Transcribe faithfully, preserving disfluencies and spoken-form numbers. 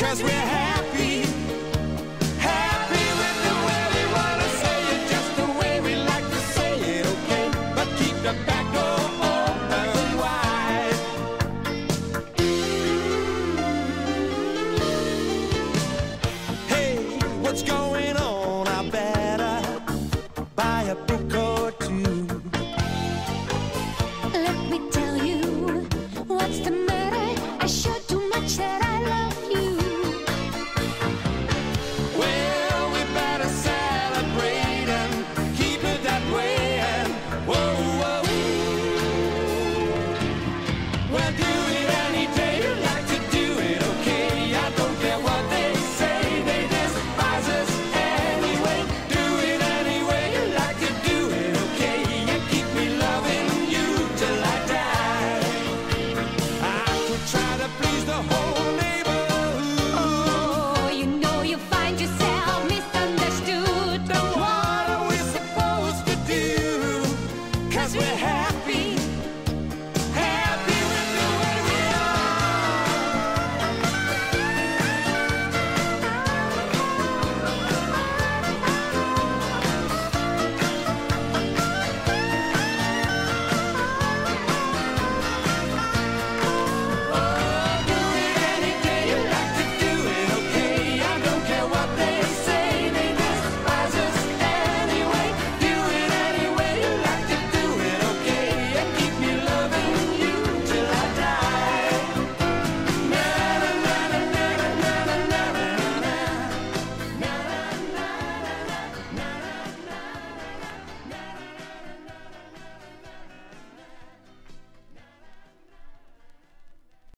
'cause we're happy, happy with the way we wanna say it, just the way we like to say it, okay? But keep the back door open wide. Hey, what's going on? I better buy a book